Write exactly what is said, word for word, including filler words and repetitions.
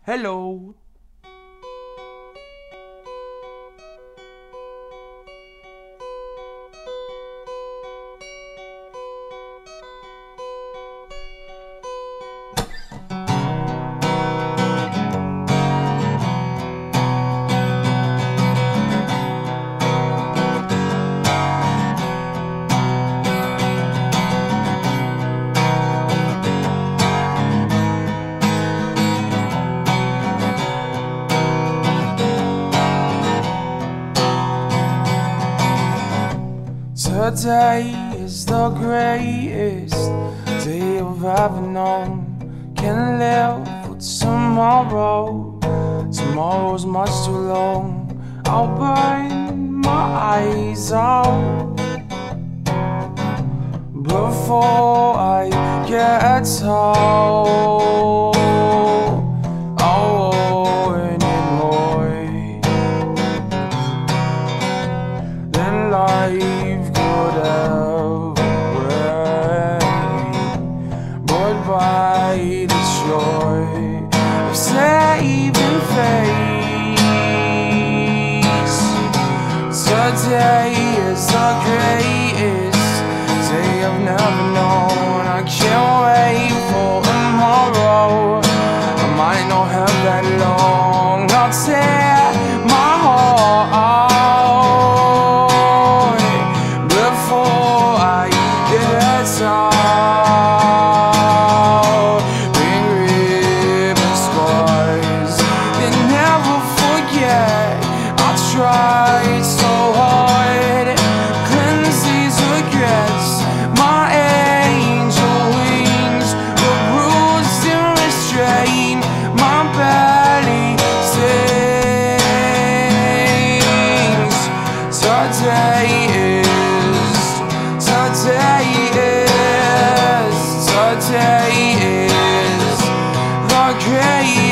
Hello. Today is the greatest day I've ever known. Can't live for tomorrow. Tomorrow's much too long. I'll burn my eyes out before I get told. Oh, anymore than life could have been, but by the joy of saving face, today is the greatest day I've never known. I can't wait for tomorrow. I might not have that long. I'll tear my heart out before I get out. Big ribbon scars, they never forget. I tried so hard, cleanse these regrets. My angel wings were bruised and restrained. My belly sings. Today is, today is, today is the great.